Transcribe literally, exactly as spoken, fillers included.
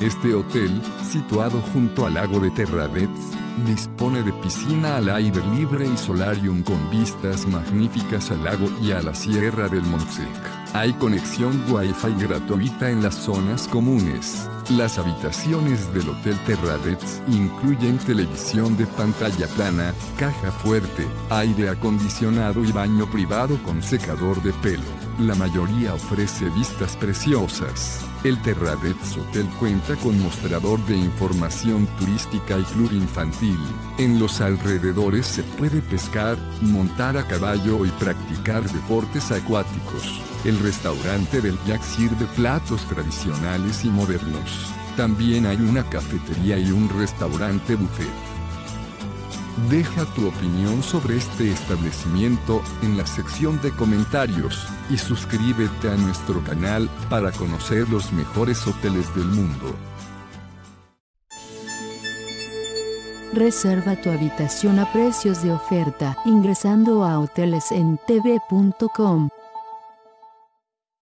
Este hotel, situado junto al lago de Terradets, dispone de piscina al aire libre y solarium con vistas magníficas al lago y a la Sierra del Montsec. Hay conexión Wi-Fi gratuita en las zonas comunes. Las habitaciones del Hotel Terradets incluyen televisión de pantalla plana, caja fuerte, aire acondicionado y baño privado con secador de pelo. La mayoría ofrece vistas preciosas. El Terradets Hotel cuenta con mostrador de información turística y club infantil. En los alrededores se puede pescar, montar a caballo y practicar deportes acuáticos. El restaurante del Jack sirve platos tradicionales y modernos. También hay una cafetería y un restaurante buffet. Deja tu opinión sobre este establecimiento en la sección de comentarios y suscríbete a nuestro canal para conocer los mejores hoteles del mundo. Reserva tu habitación a precios de oferta ingresando a hoteles en t v punto com.